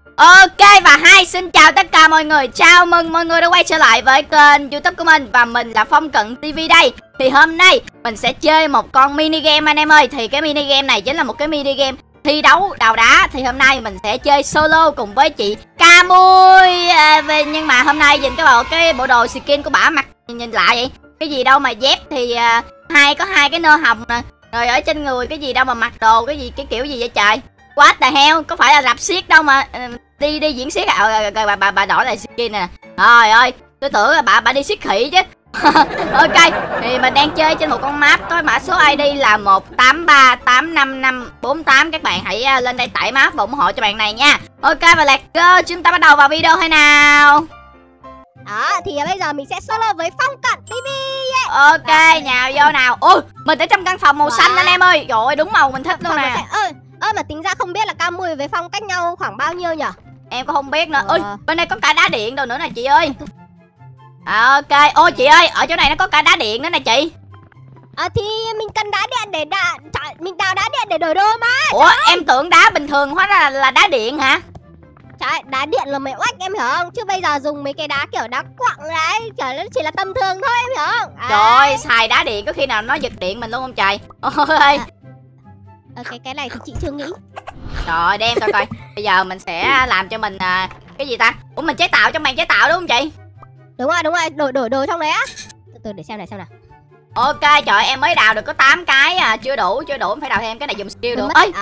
Ok và xin chào tất cả mọi người. Chào mừng mọi người đã quay trở lại với kênh YouTube của mình. Và mình là Phong Cận TV đây. Thì hôm nay mình sẽ chơi một con mini game anh em ơi. Thì cái mini game này chính là một cái mini game thi đấu đào đá. Thì hôm nay mình sẽ chơi solo cùng với chị Camui. Nhưng mà hôm nay nhìn cái bộ đồ skin của bả mặc nhìn lạ vậy. Cái gì đâu mà dép thì có hai cái nơ hồng nè. Rồi ở trên người cái gì đâu mà mặc đồ cái kiểu gì vậy trời. What the hell, có phải là rạp xiếc đâu mà đi diễn xiếc à? Rồi bà đổi lại skin nè. Trời ơi, tôi tưởng là bà đi xiếc khỉ chứ. Ok, thì mình đang chơi trên một con map có mã số ID là 183855548. Các bạn hãy lên đây tải map và ủng hộ cho bạn này nha. Ok và let's go, chúng ta bắt đầu vào video hay nào. Đó, thì bây giờ mình sẽ solo với Phong Cận TV. Ok, nhào vô nào. Ôi, mình ở trong căn phòng màu xanh anh em ơi. Trời ơi, đúng màu mình thích luôn nè. Mà tính ra không biết là Camui với Phong cách nhau khoảng bao nhiêu nhỉ? Em cũng không biết nữa. Ơi, bên đây có cả đá điện đâu nữa nè chị ơi. Ok, ôi chị ơi, ở chỗ này nó có cả đá điện nữa nè chị. Thì mình cần đá điện để mình đào đá điện để đổi đồ mà. Ủa, em tưởng đá bình thường hóa ra là đá điện hả? Trời, đá điện là mày oách em hiểu không? Chứ bây giờ dùng mấy cái đá kiểu đá quặng đấy, kiểu nó chỉ là tầm thường thôi em hiểu không? Trời ơi, xài đá điện có khi nào nó giật điện mình luôn không trời? Ôi. Cái này thì chị chưa nghĩ. Rồi đem coi. Bây giờ mình sẽ làm cho mình cái gì ta? Ủa mình chế tạo trong màn chế tạo đúng không chị? Đúng rồi, đổi đồ trong đấy á. Từ để xem nào. Ok, trời em mới đào được có 8 cái à, chưa đủ phải đào thêm cái này dùng skill được. Ơi,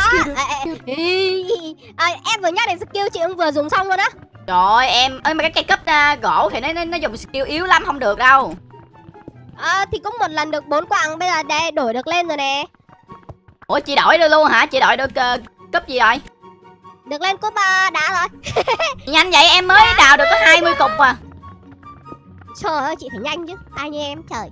em vừa nhắc đến skill chị cũng vừa dùng xong luôn á. Trời em ơi mà cái cây cúp gỗ thì nó dùng skill yếu lắm không được đâu. Thì cũng một lần được 4 quặng, bây giờ đây đổi được lên rồi nè. Ủa chị đổi được luôn hả? Chị đổi được cúp gì rồi? Được lên cúp đá rồi. Nhanh vậy em mới đào được có 20 cục à. Trời ơi chị phải nhanh chứ, ai như em trời.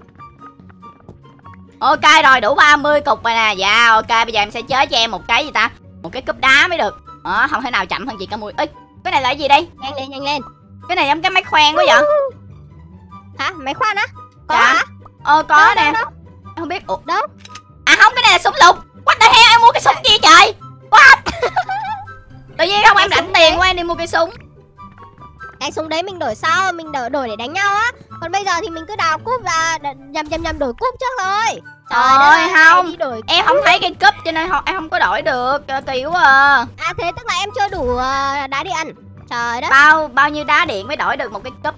Ok rồi đủ 30 cục rồi nè. Dạ ok, bây giờ em sẽ chế cho em một cái gì ta? Một cái cúp đá mới được. Không thể nào chậm hơn chị Camui. Ê, cái này là cái gì đây? Nhanh lên. Cái này giống cái máy khoan quá vậy. Hả? Máy khoan á? Có dạ. hả? Có nè. Đâu? Em không biết. Ủa? Đâu? À không, cái này là súng lục. What the hell, em mua cái súng gì trời? What? Tự nhiên không em rảnh tiền quá em đi mua cái súng. Cái súng đấy mình đổi sau, mình đổi để đánh nhau á. Còn bây giờ thì mình cứ đào cúp và nhầm đổi cúp trước thôi. Trời ơi không, em không thấy cái cúp cho nên em không có đổi được. Kỳ quá à. Thế tức là em chưa đủ đá điện. Trời đất. Bao nhiêu đá điện mới đổi được một cái cúp?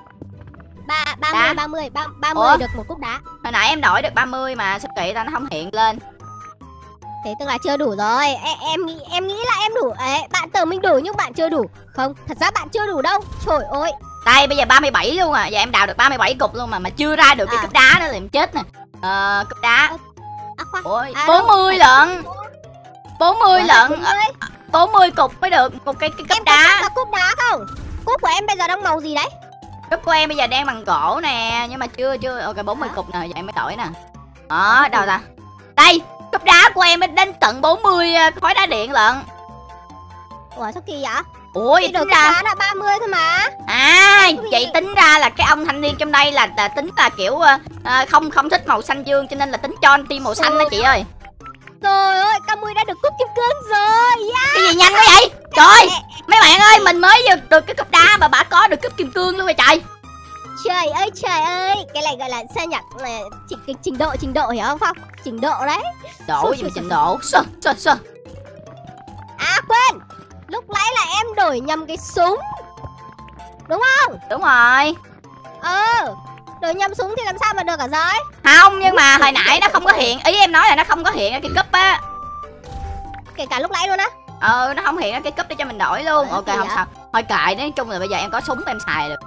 30 được một cúp đá. Hồi nãy em đổi được 30 mà sao kỳ ta nó không hiện lên. Thế tức là chưa đủ rồi. Em nghĩ là em đủ. Bạn tưởng mình đủ nhưng bạn chưa đủ. Không, thật ra bạn chưa đủ đâu. Trời ơi. Đây bây giờ 37 luôn à. Giờ em đào được 37 cục luôn mà chưa ra được cái cúp đá nữa là em chết nè. Cúp đá. Ôi, 40 lận. 40 lận. 40 cục mới được một cái cúp đá. Em có cúp đá không? Cúp của em bây giờ đang màu gì đấy? Cúp của em bây giờ đang bằng gỗ nè, nhưng mà chưa. Ok 40 cục nè, giờ em mới đổi nè. Đâu ta? Đây, cúp đá của em đến tận 40 khối đá điện lận. Ủa sao kỳ vậy? Ủa vậy tính ra là 30 thôi mà. Chị tính ra là cái ông thanh niên trong đây là tính là kiểu không thích màu xanh dương cho nên là tính cho anh team màu xanh đó chị ơi. Trời ơi, Camui đã được cúp kim cương rồi. Cái gì nhanh quá vậy? Trời, mấy bạn ơi, mình mới được cái cúp đá mà bà có được cúp kim cương luôn rồi trời. Trời ơi, cái này gọi là sao nhỉ? Trình độ hiểu không Phong? Trình độ đấy. Độ gì mà trình độ? Sao? Quên. Lúc nãy là em đổi nhầm cái súng. Đúng không? Đúng rồi. Đổi nhầm súng thì làm sao mà được cả giới? Không, nhưng mà hồi nãy nó không có hiện. Ý em nói là nó không có hiện ở cái cúp á. Kể cả lúc nãy luôn á. Nó không hiện ở cái cúp để cho mình đổi luôn. Ok không sao. Thôi kệ, nói chung là bây giờ em có súng em xài được.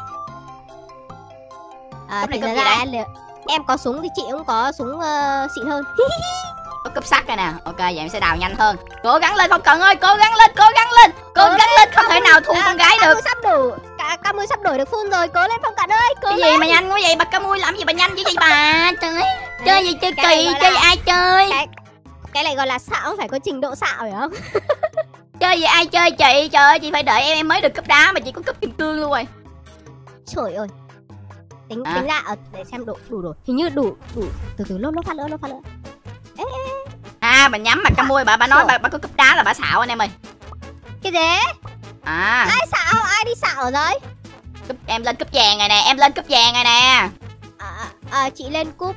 Thì ra em có súng thì chị cũng có súng xịn hơn. Có cúp sắt này nè. Ok vậy em sẽ đào nhanh hơn. Cố gắng lên Phong Cận ơi, cố gắng lên. Không thể nào thua con gái được. Camui sắp đổi được full rồi, cố lên Phong Cận ơi. Cái gì mà nhanh quá vậy? Bà Camui làm gì mà nhanh vậy bà? Trời, chơi gì chơi kỳ, chơi ai chơi? Cái này gọi là xạo, phải có trình độ xạo phải không? Chơi gì ai chơi chị? Trời ơi chị phải đợi em mới được cúp đá mà chị có cúp kim cương luôn rồi. Trời ơi. Tính ra để xem đủ rồi. Hình như đủ. Từ lốt phát nữa. Bà nhắm mặt Camui bà nói bà có cúp đá là bà xạo anh em ơi. Cái gì? Ai xạo? Ai đi xạo rồi? Em lên cúp vàng rồi nè, em lên cúp vàng rồi nè. Chị lên cúp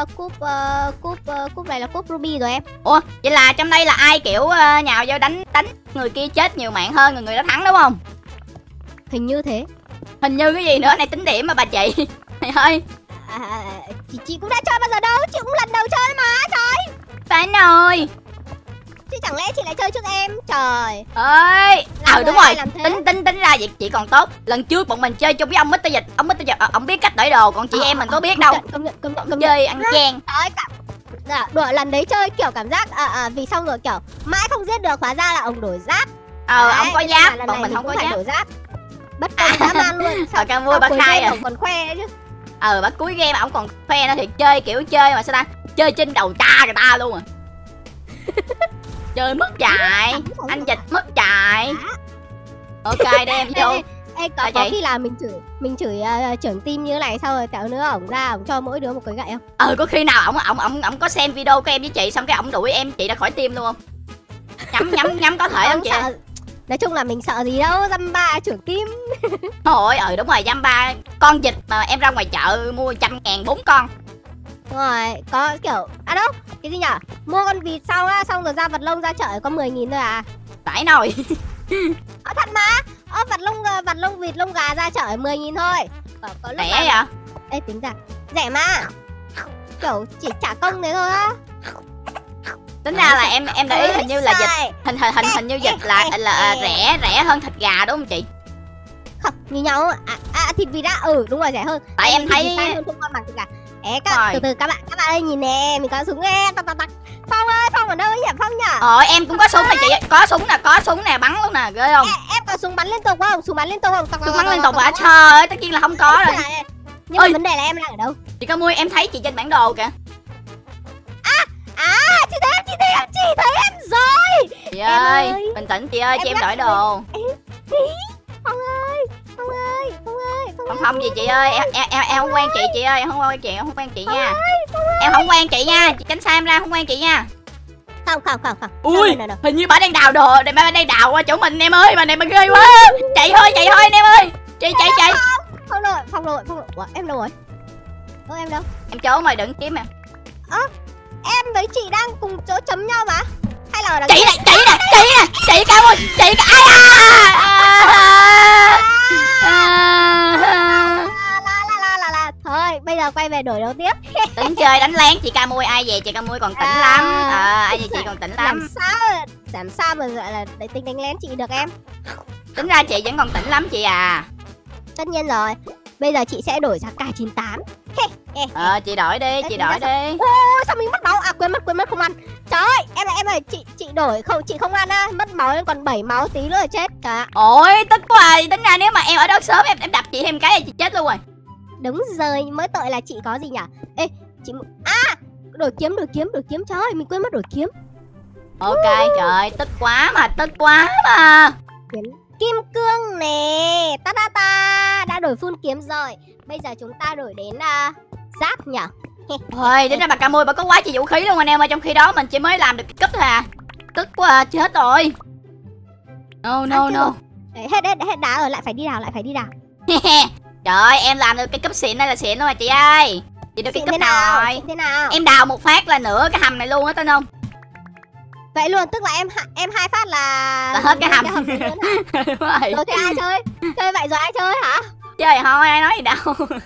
cúp này là cúp ruby rồi em. Ủa, vậy là trong đây là ai kiểu nhào vô đánh người kia chết nhiều mạng hơn, người đó thắng đúng không? Hình như thế. Hình như cái gì nữa, này tính điểm mà bà chị. Mày ơi. Chị cũng đã chơi bao giờ đâu, chị cũng lần đầu chơi mà, trời. Phải rồi. Chứ chẳng lẽ chị lại chơi trước em? Trời ơi. Đúng rồi, tính ra vậy chị còn tốt. Lần trước bọn mình chơi chung với ông Mr. Dịch, ông biết cách đổi đồ, còn chị em mình có biết đâu. Công Chơi ăn chan. Đùa lần đấy chơi kiểu cảm giác vì xong rồi kiểu mãi không giết được, hóa ra là ông đổi giáp. Ông có giáp, bọn mình không có giáp. Bất công dã man luôn. Sao ca vui bà khai à? Còn khoe chứ. Bắt cuối game mà ông còn khoe nữa thì chơi kiểu chơi mà sao ta? Chơi trên đầu cha người ta luôn à. Chơi mất chạy, anh Dịch mất chạy. Ok đem vô. Ê, có khi là mình chửi trưởng team như thế này xong rồi tẹo nữa ổng ra ổng cho mỗi đứa một cái gậy không? Có khi nào ổng có xem video của em với chị xong cái ổng đuổi em chị ra khỏi team luôn không? Nhắm có thể không chị? Nói chung là mình sợ gì đâu, dăm ba trưởng team. Thôi đúng rồi, dăm ba con vịt mà em ra ngoài chợ mua 100.000 4 con. Đúng rồi, có kiểu đâu, cái gì nhở? Mua con vịt xong rồi ra vật lông ra chợ có 10.000 thôi à? Phải nồi. Thật mà. Vật lông vịt lông gà ra chợ 10.000 thôi. Có lúc rẻ vậy? Ê tính ra rẻ mà. Kiểu chỉ trả công thế thôi á. Tính ra là em để ý hình như là vịt hình như vịt là rẻ hơn thịt gà đúng không chị? Không, như nhau. Thịt vịt á, đúng rồi rẻ hơn. Tại em thấy hơn không con bằng thịt gà. Từ từ các bạn ơi nhìn nè, mình có súng nghe. Phong ơi, Phong ở đâu ấy nhỉ Phong nhỉ? Em cũng có súng này chị, có súng nè, bắn luôn nè, ghê không? Em có súng bắn liên tục không? Súng bắn liên tục hả? Trời ơi, tất nhiên là không có rồi. Nhưng mà vấn đề là em đang ở đâu? Chị có mua, em thấy chị trên bản đồ kìa. Chị thấy em rồi. Chị ơi, bình tĩnh chị ơi, cho em đổi đồ. Phong ơi. Không gì chị ơi, em không quen chị ơi, em không quen chị nha. Em không quen chị nha, chị tránh xa em ra, không quen chị nha. Không. Ui, hình như bà đang đào đồ, bà đang đào qua chỗ mình em ơi, bà này bà ghê quá. Chạy thôi anh em ơi. Chạy. Phong rồi. Ủa, em đâu rồi? Em đâu? Em chỗ mày đừng kiếm em. Em với chị đang cùng chỗ chấm nhau mà. Hay là chị cao ơi, chị thôi bây giờ quay về đổi đấu tiếp. Tính chơi đánh lén chị ca mui, ai về chị ca mui còn tỉnh lắm. Ai về chị còn tỉnh lắm. Làm sao mà gọi là để tính đánh lén chị được em? Tính ra chị vẫn còn tỉnh lắm chị à. Tất nhiên rồi. Bây giờ chị sẽ đổi sang K98. Chị đổi đi, chị đổi đi. Sao mình mất máu? Quên mất không ăn. Trời ơi, em ơi, chị đổi không, chị không ăn á, mất máu nên còn 7 máu tí nữa là chết cả. Ôi, tức quá. Tính ra nếu mà em ở đó sớm em đập chị thêm cái là chị chết luôn rồi. Đúng rồi, mới tội là chị có gì nhỉ? Ê, chị đổi kiếm trời ơi, mình quên mất đổi kiếm. Ok, trời tức quá mà. Kiếm kim cương nè. Ta đã đổi full kiếm rồi. Bây giờ chúng ta đổi đến giáp nhỉ? Thôi, đến ra bà Camui bà có quá trời vũ khí luôn anh em ơi, trong khi đó mình chỉ mới làm được cái cấp thôi à. Tức quá chết rồi. No. Hết đá rồi, lại phải đi đào. Trời ơi, em làm được cái cấp xịn này là xịn luôn mà chị ơi. Chị được cái cấp nào rồi? Thế nào? Em đào một phát là nửa cái hầm này luôn á, tin không? Vậy luôn, tức là em hai phát là hết cái hầm. Đúng rồi. Rồi thế ai chơi? Chơi vậy rồi ai chơi hả? Chơi thôi, ai nói gì đâu.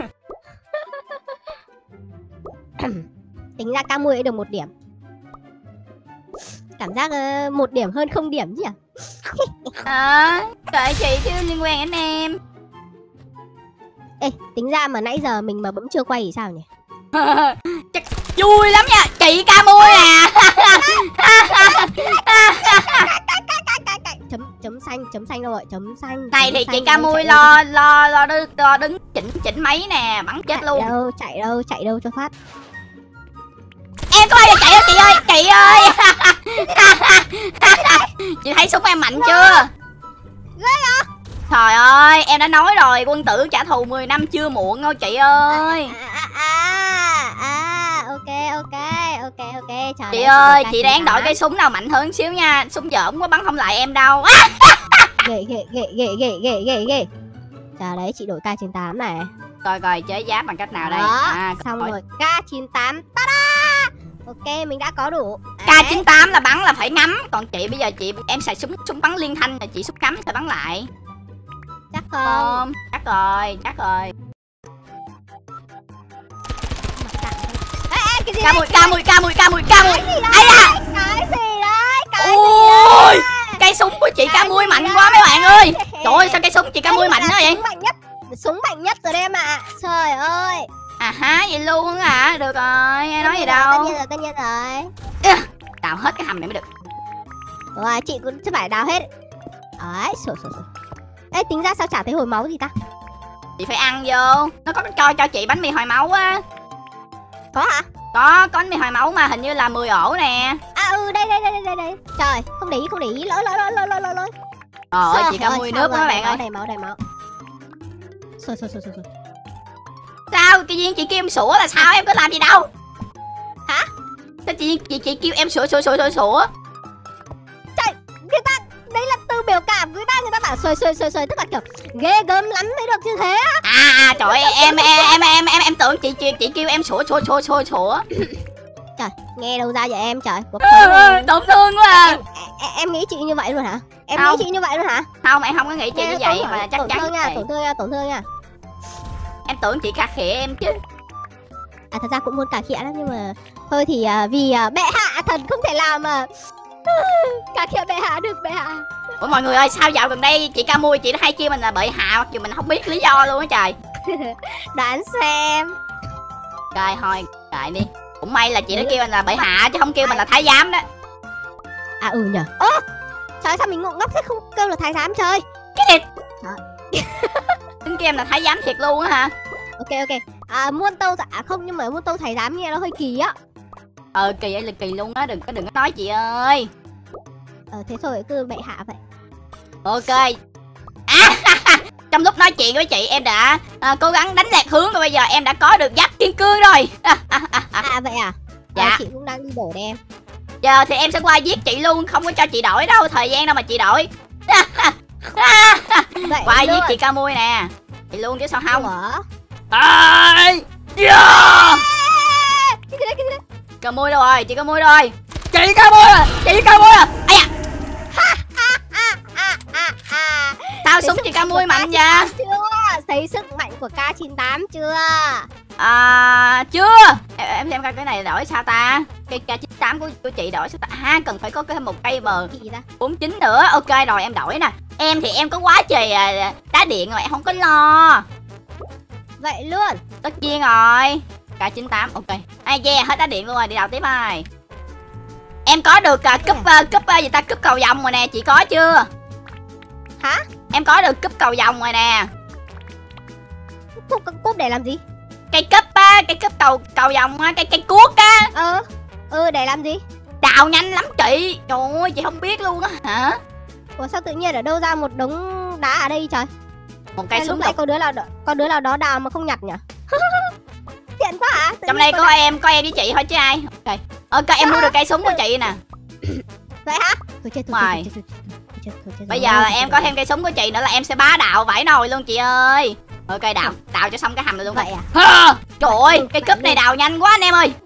Tính ra Camui được 1 điểm. Cảm giác 1 điểm hơn 0 điểm chứ nhỉ? Kệ chị chứ liên quan anh em. Ê, tính ra mà nãy giờ mình mà vẫn chưa quay thì sao nhỉ? Chắc vui lắm nha, chị Camui à. Chấm xanh đâu rồi, chấm xanh. Này thì chị Camui lo đứng chỉnh máy nè, bắn chết luôn. Chạy đâu cho phát. Em có bao giờ chạy đâu chị ơi. Chị thấy súng em mạnh chưa? Ghê hả? Trời ơi, em đã nói rồi, quân tử trả thù 10 năm chưa muộn đâu chị ơi. Ok. Trời chị ơi, chị đáng đổi cái súng nào mạnh hơn xíu nha. Súng dởm quá bắn không lại em đâu. ghê. Chờ đấy, chị đổi K98 này. Coi coi chế giáp bằng cách nào đây. Xong rồi K98. Ta-da! Ok, mình đã có đủ. K98 là bắn là phải ngắm. Còn chị bây giờ em xài súng bắn liên thanh là chị súng cắm sẽ bắn lại. Chắc không? Chắc rồi. K10. Cái gì đấy? Ôi, cây súng của chị K10 mạnh quá mấy bạn ơi. Trời ơi, sao cây súng chị K10 mạnh đó vậy? Súng mạnh nhất rồi em ạ. Trời ơi. Vậy luôn hả? Được rồi, em nói gì đâu. Tất nhiên rồi. Đào hết cái hầm này mới được. Rồi, chị cũng phải đào hết. Đấy, sổ. Ê, tính ra sao chả thấy hồi máu gì ta? Chị phải ăn vô. Nó có cho chị bánh mì hồi máu á. Có hả? Có bánh mì hồi máu mà hình như là 10 ổ nè. Đây. Trời, không để ý, lỗi. Trời ơi, chị K10 nước đó các bạn ơi. Đầy máu. Sổ. Sao tự nhiên chị kêu em sủa là sao, em có làm gì đâu. Hả? Sao chị kêu em sủa. Trời, người ta đấy là từ biểu cảm người ta bảo sủa, tức là kiểu ghê gớm lắm mới được như thế á. Trời ơi, em tưởng chị kêu em sủa. Trời, nghe đâu ra vậy em trời. Tổn thương quá. Em nghĩ chị như vậy luôn hả? Không, em không có nghĩ chị như vậy mà chắc chắn tổn thương nha. Em tưởng chị cà khịa em chứ. Thật ra cũng muốn cà khịa lắm nhưng mà thôi thì vì bệ hạ thần không thể làm mà cà khịa bệ hạ được bệ hạ. Ủa mọi người ơi, sao dạo gần đây chị K10 chị đã hay kêu mình là bệ hạ mặc dù mình không biết lý do luôn á trời. Đoán xem. Rồi thôi, đợi đi. Cũng may là chị đã kêu mình là bệ hạ chứ không kêu mình là thái giám đó. Nhờ. Trời, sao mình ngốc thế không kêu là thái giám chơi. Cái gì? Tính kêu em là thái giám thiệt luôn á hả? Ok. Muôn tâu không, nhưng mà muôn tâu thái giám nghe nó hơi kỳ á. Kỳ ấy là kỳ luôn á, đừng có nói chị ơi. Thế thôi cứ bệ hạ vậy. Ok. Trong lúc nói chuyện với chị em đã cố gắng đánh lạc hướng rồi, bây giờ em đã có được giáp kim cương rồi. Vậy à? Dạ. Chị cũng đang đi đổi đây em. Giờ thì em sẽ qua giết chị luôn, không có cho chị đổi đâu, thời gian đâu mà chị đổi. Qua giết chị K10 nè. Chị luôn chứ sao không. K10 đâu rồi? Chị K10 rồi. Chị K10 à. Sao súng chị K10 mạnh vậy? Thấy sức mạnh của K98 chưa? Chưa. Em xem coi cái này đổi sao ta. Cây K98 của chị đổi sao ta. Cần phải có thêm một cây bờ 49 nữa. Ok rồi, em đổi nè. Em thì em có quá trời đá điện rồi, em không có lo. Vậy luôn. Tất nhiên rồi. K98 ok. Hết đá điện luôn rồi, đi đầu tiếp thôi. Em có được cúp cầu vòng rồi nè, chị có chưa? Hả? Em có được cúp cầu vòng rồi nè. Cúp để làm gì? Cây cúp á, cây cúp cầu vòng á, cây cuốc á. Để làm gì? Đào nhanh lắm chị. Trời ơi, chị không biết luôn á hả? Ủa sao tự nhiên ở đâu ra một đống đá ở đây trời? Một cây súng. Có đứa nào đó đào mà không nhặt nhỉ? Tiện quá hả? Trong đây có em với chị thôi chứ ai. Ok, em mua được cây súng của chị nè. Vậy hả? Thôi. Bây giờ là em có thêm cây súng của chị nữa là em sẽ bá đạo vãi nồi luôn chị ơi. Ok, đào cho xong cái hầm này luôn. Vậy à? Trời ơi, cây cúp này đào nhanh quá anh em ơi.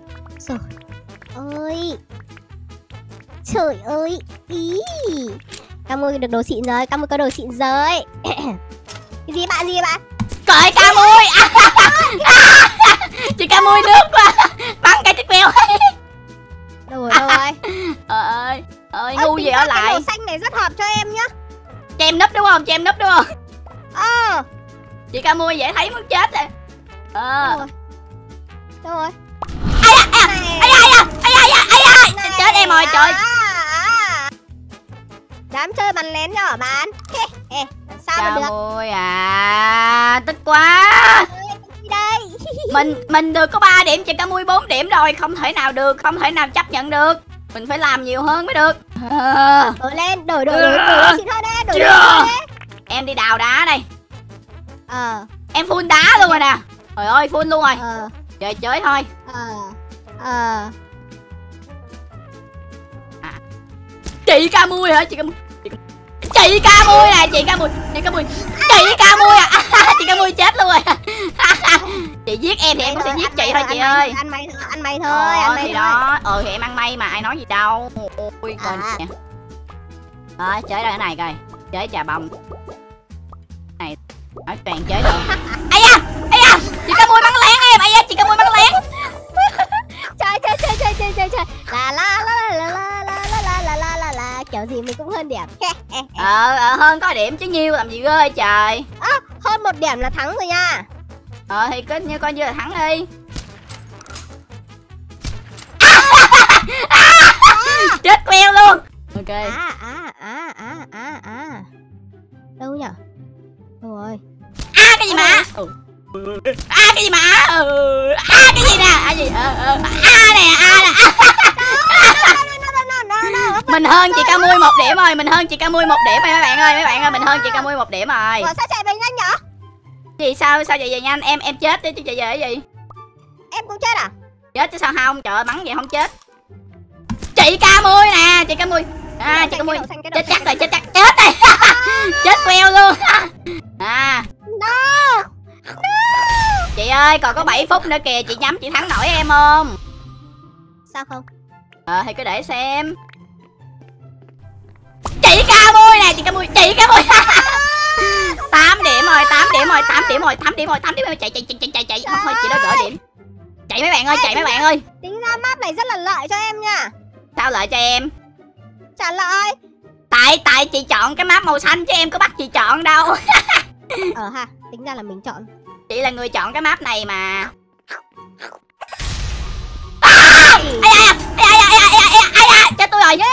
Trời ơi. Ý. K10 được đồ xịn rồi, K10 có đồ xịn rồi. Cái gì bạn? Cởi K10. Chị K10 nước quá. Bắn cái chiếc bèo. Đâu rồi? Ơi ngu gì ở lại. Cái màu xanh này rất hợp cho em nhá. Cho em núp đúng không? Chị K10 dễ thấy muốn chết rồi. Đâu rồi? Chết em rồi trời. Dám chơi bắn lén nhỏ hả bạn? Sao mà được? K10 tức quá. Đây. Mình được có 3 điểm, chị K10 4 điểm rồi, không thể nào chấp nhận được. Mình phải làm nhiều hơn mới được. Đổi lên, đổi xịn hơn đi, Em đi đào đá đây. Em full đá luôn rồi nè. Trời ơi, full luôn rồi. Chơi thôi. Chị K10 hả? Chị Chị Ca Mui nè, chị Ca Mui. Chị Ca Mui à. Chị Ca Mui chết luôn rồi. Chị giết em thì em cũng sẽ giết chị thôi chị ơi. Ăn mày thôi, ăn mày thì thôi. đó, thì em ăn may mà ai nói gì đâu. Ui coi nè. Đó, chơi ra cái này coi. Chơi trà bông. Này, nói toàn chơi luôn. Ây da, chị Ca Mui bắn lén em, ây da, chị Ca Mui bắn lén. Chơi. La kiểu gì mình cũng hơn điểm. Hơn có điểm chứ nhiêu làm gì ghê trời. Hơn 1 điểm là thắng rồi nha. Thì cứ như coi như là thắng đi. Chết queo luôn. Ok. Đâu nhỉ? Đâu rồi? Cái gì mà? Cái gì mà? Cái gì nè? Gì? Nè, Mình hơn chị Ca Mui 1 điểm rồi, mấy bạn ơi, mình hơn chị Ca Mui 1 điểm rồi. Ủa sao chạy về nhanh nhở? Gì sao chạy về nhanh? Em chết đi chứ chạy về cái gì? Em cũng chết à? Chết chứ sao không? Trời ơi, bắn vậy không chết. Chị Ca Mui nè, chị Ca Mui. Chị Ca Mui chết chắc rồi, chết rồi. Chết queo luôn. No. Chị ơi, còn có 7 phút nữa kìa, chị nhắm chị thắng nổi em không? Sao không? Thì cứ để xem. Chị Ca Mui nè, chị Ca Mui. 8 điểm rồi. Chạy. Thôi chị đó gỡ điểm. Chạy mấy bạn ơi. Tính ra map này rất là lợi cho em nha. Sao lợi cho em? Trả lợi. Tại chị chọn cái map màu xanh chứ em có bắt chị chọn đâu. Ha, tính ra là mình chọn. Chị là người chọn cái map này mà. Chết tôi rồi.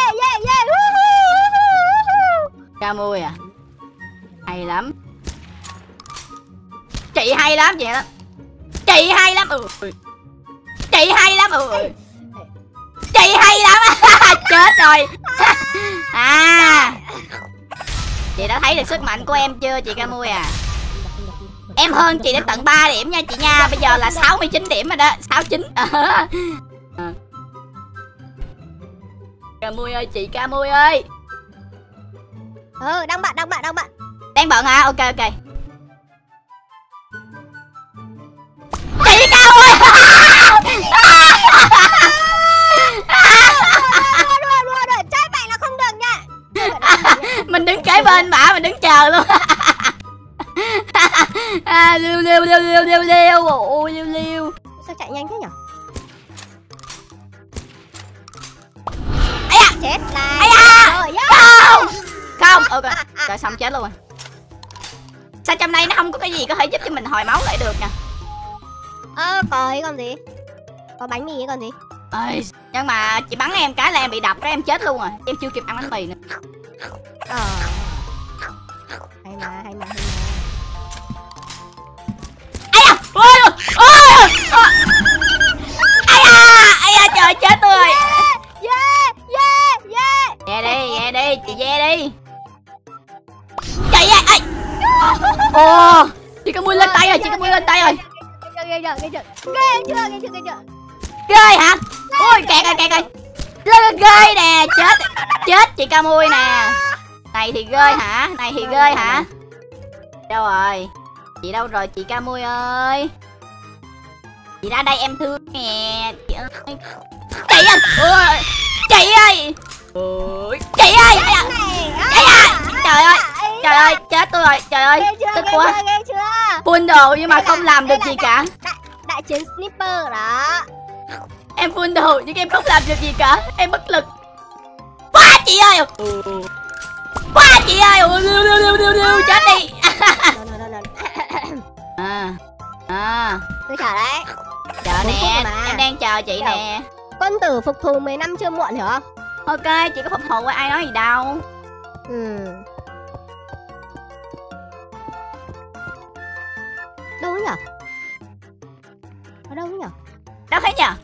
Ca Mui à? Hay lắm. Chị hay lắm vậy đó. Chị hay lắm. Chết rồi. Chị đã thấy được sức mạnh của em chưa chị Ca Mui à? Em hơn chị đến tận 3 điểm nha chị nha. Bây giờ là 69 điểm rồi đó. 69. Ca Mui ơi, chị Ca Mui ơi. Đang bận. Đang bận hả? Ok. Chị Ca Mui. Đùa, chơi vậy là không được nha. Mình đứng kế bên bả, mình đứng chờ luôn. Liêu. Sao chạy nhanh thế nhở? Chết này. Không. Ok. Rồi xong chết luôn rồi. Sao trong đây nó không có cái gì có thể giúp cho mình hồi máu lại được nè? Có ấy còn gì? Có bánh mì ấy còn gì? Nhưng mà chị bắn em cái là em bị đập cái em chết luôn rồi. Em chưa kịp ăn bánh mì nữa. Hay mà. Trời chết tôi rồi. Yeah. Về đi, chị về đi. Chạy ơi. Chị Ca Mui lên tay rồi, Ghê chưa? Ghê hả? Ôi kẹt rồi. Ghê nè, chết chị Ca Mui nè. Này thì ghê hả? Đâu rồi? Chị đâu rồi chị Ca Mui ơi? Chị ra đây em thương nè. Chị ơi. Chị ơi. Trời ơi, chết tôi rồi. Trời ơi, tức quá. Full đồ nhưng mà không làm được gì cả. Đại chiến sniper đó. Em full đồ nhưng em không làm được gì cả. Em bất lực. Quá chị ơi. Liêu, chết đi. Tôi chờ đấy. Chờ nè, em đang chờ chị nè. Quân tử phục thù 10 năm chưa muộn hiểu không? Ok, chị có phục thù ai nói gì đâu. Đâu nhỉ? Ở đâu nhỉ? Đâu thấy nhỉ?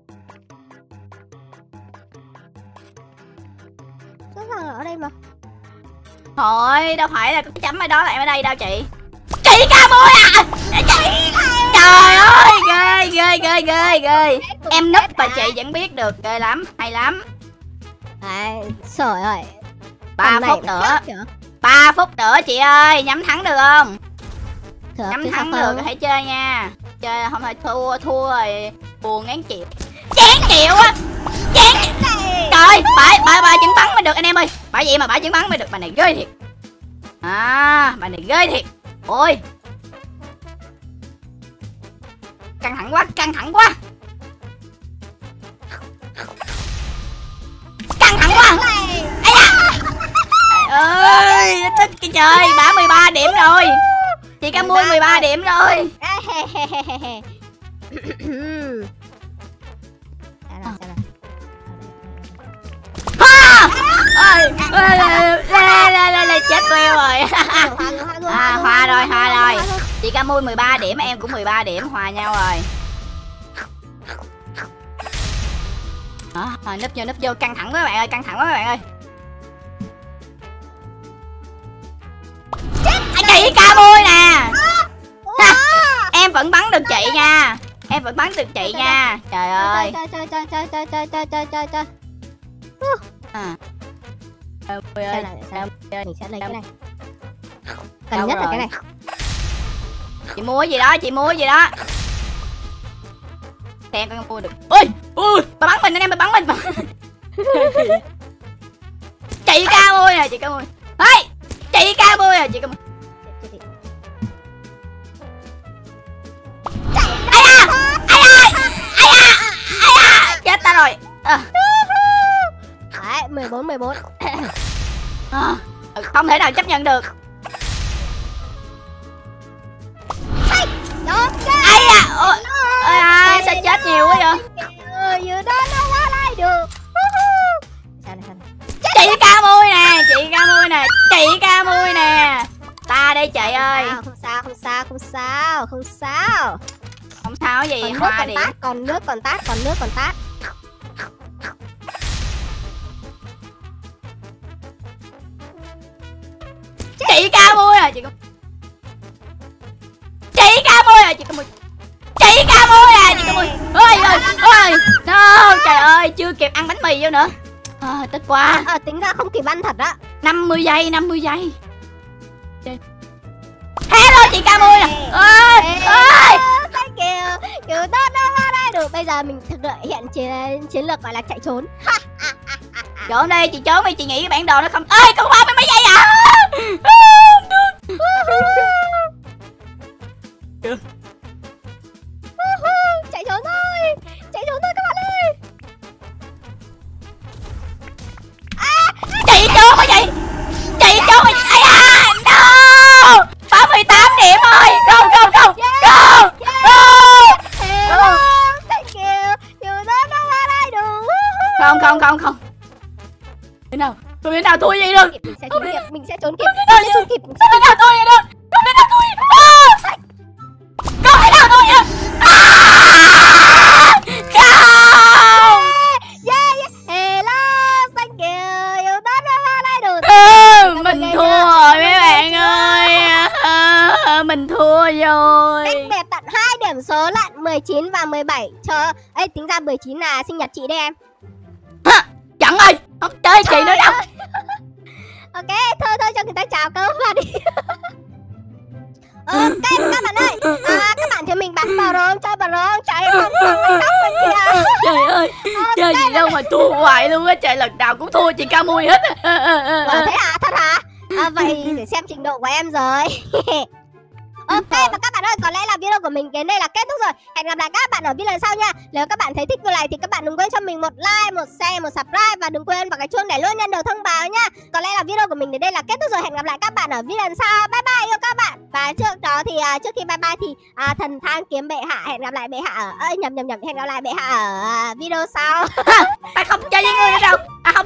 Rõ ràng là ở đây mà. Thôi, đâu phải là cái chấm ở đó là em ở đây đâu chị. Chị Ca Mui à? Trời ơi, ghê. Em núp và chị vẫn biết được, ghê lắm, hay lắm. Trời ơi. 3 phút nữa. 3 phút nữa chị ơi, nhắm thắng được không? Được, Nhắm thắng được hãy chơi nha. Chơi không phải thua rồi buồn ngán chịu. Chán chịu á. Chán. Trời, bà chứng bắn mới được anh em ơi. Bởi vậy mà bà chứng bắn mới được, bà này ghê thiệt. Bà này ghê thiệt. Ôi. Căng thẳng quá, căng thẳng quá. Căng thẳng quá. Ây da. Trời ơi, tức cái trời, bả 13 điểm rồi. Chị Cam Mui 13 điểm rồi. Chết queo rồi. Hòa rồi. Chị Cam Mui 13 điểm, em cũng 13 điểm, hòa nhau rồi. Núp vô, căng thẳng quá các bạn ơi, căng thẳng quá các bạn ơi. Chị Cam Mui nè. Em vẫn bắn được chị nha. Em vẫn bắn được chị nha. Trời ơi. Chơi. Mình sẽ lấy cái này. Cần nhất là cái này. Chị mua gì đó, xem con mua được. Ui, bà bắn mình anh em, bà bắn mình. Chị Cam Mui nè, chị Cam Mui. Chị Cam Mui nè, chị Cam Mui. Chết ta rồi. Đấy, 14. Không thể nào chấp nhận được. Sao chết nhiều quá vậy? Vừa đó nó qua lại được. Chị Cam Mui nè. Ta đây chị ơi. Không sao. Không sao gì, hòa điểm. Còn nước còn tát. Chị Cam Mui à, chị Cam Mui. Ôi. No, trời ơi, chưa kịp ăn bánh mì vô nữa. Tức quá. Tính ra không kịp ăn thật á. 50 giây. Hello chị Cam Mui nè. Ơi. Kiểu đó ra đây được. Bây giờ mình thực hiện chiến lược gọi là chạy trốn. Trốn đi, chị trốn đi, chị nghĩ cái bản đồ nó không. Ơi, con bao mấy giây à? Chạy trốn thôi các bạn ơi. Chị trốn hả chị? No. 38 điểm rồi. Không. Không. Thế nào? Không thể nào thua vậy được. Mình sẽ trốn kịp. Không thể nào thua vậy được. Không thể nào thua vậy được. Không. Hello, thank you. Yêu đất ra đây được. Mình thua rồi mấy bạn ơi. Mình thua rồi. Cách biệt tận 2 điểm số lận, 19 và 17. Trời ơi, tính ra 19 là sinh nhật chị đấy em. Chẳng ơi, không chơi chị nữa đâu. Ok, thôi cho người ta chào cơm vào đi. Ok các bạn ơi, các bạn thấy mình bắn vào rôn, chơi vào rôn, chạy không bên kia. Trời ơi, chơi gì đâu mà thua hoài luôn á, trời lần nào cũng thua chị Cam Mui hết. Thế hả, thật hả? Vậy để xem trình độ của em rồi. Ok và các bạn ơi, có lẽ là video của mình đến đây là kết thúc rồi. Hẹn gặp lại các bạn ở video lần sau nha. Nếu các bạn thấy thích video này thì các bạn đừng quên cho mình một like, một share, một subscribe và đừng quên vào cái chuông để luôn nhận được thông báo nha. Có lẽ là video của mình đến đây là kết thúc rồi. Hẹn gặp lại các bạn ở video lần sau. Bye bye yêu các bạn. Và trước đó thì trước khi bye bye thì thần thang kiếm bệ hạ, hẹn gặp lại bệ hạ ở nhầm hẹn gặp lại bệ hạ ở video sau. Ta không chơi với ngươi nữa đâu.